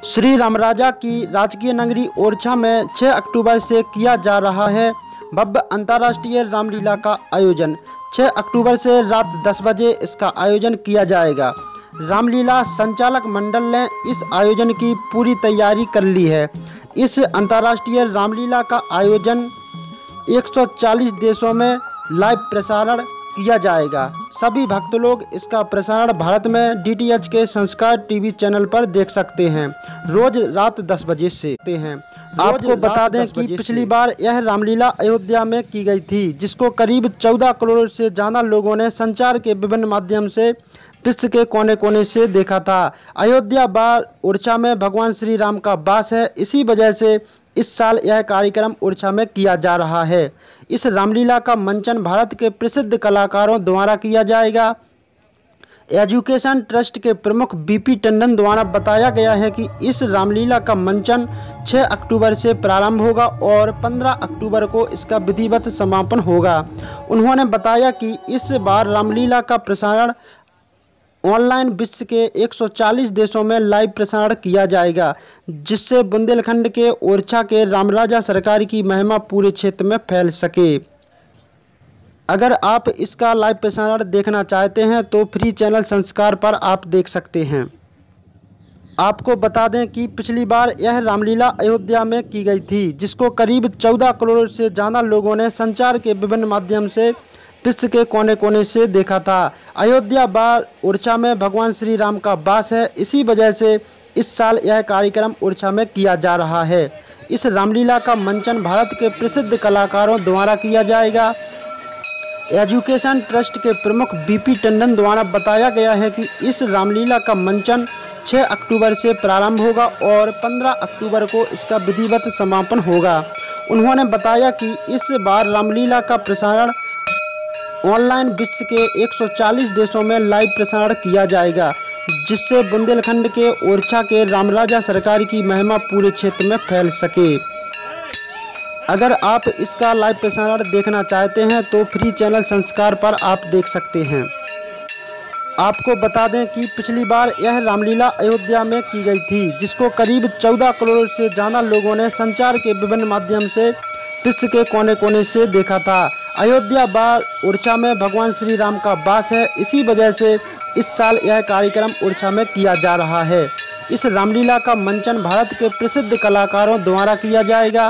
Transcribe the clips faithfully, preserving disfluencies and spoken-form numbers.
श्री रामराजा की राजकीय नगरी ओरछा में छह अक्टूबर से किया जा रहा है भव्य अंतर्राष्ट्रीय रामलीला का आयोजन। छह अक्टूबर से रात दस बजे इसका आयोजन किया जाएगा। रामलीला संचालक मंडल ने इस आयोजन की पूरी तैयारी कर ली है। इस अंतर्राष्ट्रीय रामलीला का आयोजन एक सौ चालीस देशों में लाइव प्रसारण किया जाएगा। सभी भक्त लोग इसका प्रसारण भारत में डी टी एच के संस्कार टीवी चैनल पर देख सकते हैं, रोज रात दस बजे से हैं। आपको बता दें कि पिछली बार यह रामलीला अयोध्या में की गई थी, जिसको करीब चौदह करोड़ से ज़्यादा लोगों ने संचार के विभिन्न माध्यम से विश्व के कोने कोने से देखा था। अयोध्या बार ओरछा में भगवान श्री राम का वास है, इसी वजह से इस साल यह कार्यक्रम ओरछा में किया जा रहा है। इस रामलीला का मंचन भारत के प्रसिद्ध कलाकारों द्वारा किया जाएगा। एजुकेशन ट्रस्ट के प्रमुख बी पी टंडन द्वारा बताया गया है कि इस रामलीला का मंचन छह अक्टूबर से प्रारंभ होगा और पंद्रह अक्टूबर को इसका विधिवत समापन होगा। उन्होंने बताया कि इस बार रामलीला का प्रसारण ऑनलाइन विश्व के एक सौ चालीस देशों में लाइव प्रसारण किया जाएगा, जिससे बुंदेलखंड के ओरछा के रामराजा सरकार की महिमा पूरे क्षेत्र में फैल सके। अगर आप इसका लाइव प्रसारण देखना चाहते हैं तो फ्री चैनल संस्कार पर आप देख सकते हैं। आपको बता दें कि पिछली बार यह रामलीला अयोध्या में की गई थी, जिसको करीब चौदह करोड़ से ज़्यादा लोगों ने संचार के विभिन्न माध्यम से विश्व के कोने कोने से देखा था। अयोध्या बार ओरछा में भगवान श्री राम का वास है, इसी वजह से इस साल यह कार्यक्रम ओरछा में किया जा रहा है। इस रामलीला का मंचन भारत के प्रसिद्ध कलाकारों द्वारा किया जाएगा। एजुकेशन ट्रस्ट के प्रमुख बी पी टंडन द्वारा बताया गया है कि इस रामलीला का मंचन छह अक्टूबर से प्रारंभ होगा और पंद्रह अक्टूबर को इसका विधिवत समापन होगा। उन्होंने बताया कि इस बार रामलीला का प्रसारण ऑनलाइन विश्व के एक सौ चालीस देशों में लाइव प्रसारण किया जाएगा, जिससे बुंदेलखंड के ओरछा के रामराजा सरकार की महिमा पूरे क्षेत्र में फैल सके। अगर आप इसका लाइव प्रसारण देखना चाहते हैं तो फ्री चैनल संस्कार पर आप देख सकते हैं। आपको बता दें कि पिछली बार यह रामलीला अयोध्या में की गई थी, जिसको करीब चौदह करोड़ से ज़्यादा लोगों ने संचार के विभिन्न माध्यम से विश्व के कोने कोने से देखा था। अयोध्या बार ओरछा में भगवान श्री राम का वास है, इसी वजह से इस साल यह कार्यक्रम ओरछा में किया जा रहा है। इस रामलीला का मंचन भारत के प्रसिद्ध कलाकारों द्वारा किया जाएगा।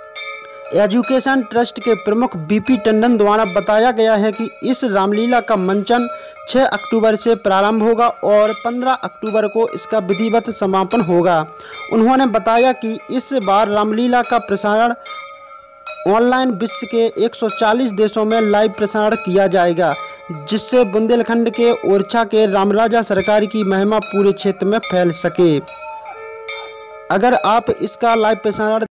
एजुकेशन ट्रस्ट के प्रमुख बी पी टंडन द्वारा बताया गया है कि इस रामलीला का मंचन छह अक्टूबर से प्रारंभ होगा और पंद्रह अक्टूबर को इसका विधिवत समापन होगा। उन्होंने बताया कि इस बार रामलीला का प्रसारण ऑनलाइन विश्व के एक सौ चालीस देशों में लाइव प्रसारण किया जाएगा, जिससे बुंदेलखंड के ओरछा के रामराजा सरकार की महिमा पूरे क्षेत्र में फैल सके। अगर आप इसका लाइव प्रसारण